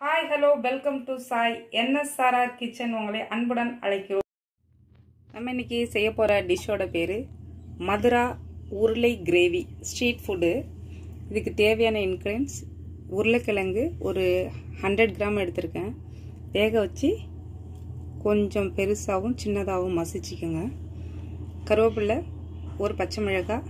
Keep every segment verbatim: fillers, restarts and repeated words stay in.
Hi hello welcome to Sai NSRR kitchen. உங்களை அன்புடன் அழைக்கிறோம். நம்ம இன்னைக்கு செய்ய போகிற டிஷ்ஷோட பேர் மதுரா உருளை கிரேவி ஸ்ட்ரீட் ஃபுட்டு. இதுக்கு தேவையான இன்க்ரீடியன்ஸ் உருளைக்கிழங்கு ஒரு ஹண்ட்ரட் கிராம் எடுத்திருக்கேன். வேக வச்சு கொஞ்சம் பெருசாகவும் சின்னதாகவும் மசிச்சுக்கோங்க. கருவேப்பிலை, ஒரு பச்சை மிளகாய்,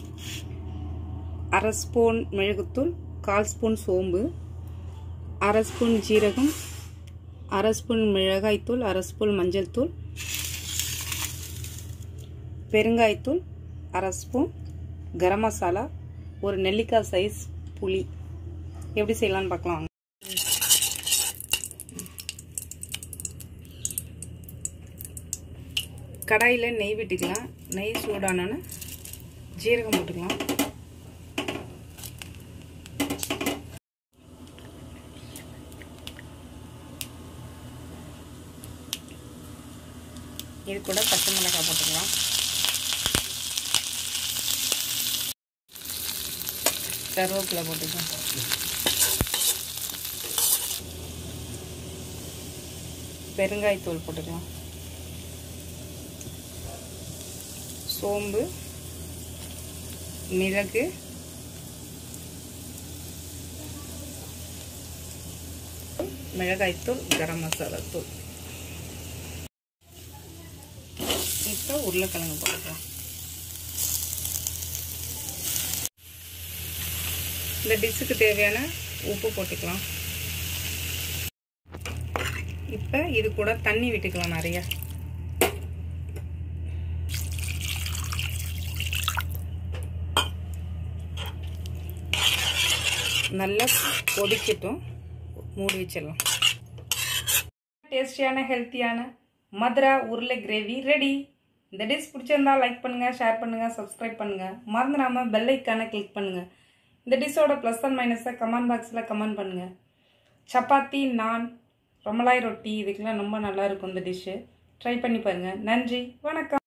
அரை ஸ்பூன் மிளகுத்தூள், கால் ஸ்பூன் சோம்பு, அரை ஸ்பூன் ஜீரகம், அரை ஸ்பூன் மிளகாய்த்தூள், அரை ஸ்பூன் மஞ்சள் தூள், பெருங்காயத்தூள், அரை ஸ்பூன் கரம் மசாலா, ஒரு நெல்லிக்காய் சைஸ் புளி. எப்படி செய்யலான்னு பார்க்கலாம். கடாயில் நெய் விட்டுக்கலாம். நெய் சூடானோன்னு ஜீரகம் போட்டுக்கலாம். இது கூட பச்சை மிளகாய் போட்டுக்கலாம். கருவேப்பிலை போட்டுக்கலாம். பெருங்காயத்தூள் போட்டுக்கலாம். சோம்பு, மிளகு, மிளகாய்த்தூள், கரம் மசாலா தூள். இப்போ உருளைக்கிழங்கு போட்டுக்கலாம். இந்த டிஷ்ஷுக்கு தேவையான உப்பு போட்டுக்கலாம். இப்போ இது கூட தண்ணி விட்டுக்கலாம் நிறைய. நல்லா கொதிக்கட்டும், மூடி வச்சிடலாம். டேஸ்டியான ஹெல்த்தியான மதுரா உருளை கிரேவி ரெடி. இந்த டிஷ் பிடிச்சிருந்தா லைக் பண்ணுங்க, ஷேர் பண்ணுங்க, சப்ஸ்கிரைப் பண்ணுங்க. மறந்துடாம பெல் ஐக்கானை கிளிக் பண்ணுங்க. இந்த டிஷ்ஷோட ப்ளஸ் அண்ட் மைனஸை கமெண்ட் பாக்ஸில் கமெண்ட் பண்ணுங்க. சப்பாத்தி, நான், ரொமலாய் ரொட்டி இதுக்கெல்லாம் ரொம்ப நல்லா இருக்கும். இந்த டிஷ்ஷு ட்ரை பண்ணி பாருங்க. நன்றி, வணக்கம்.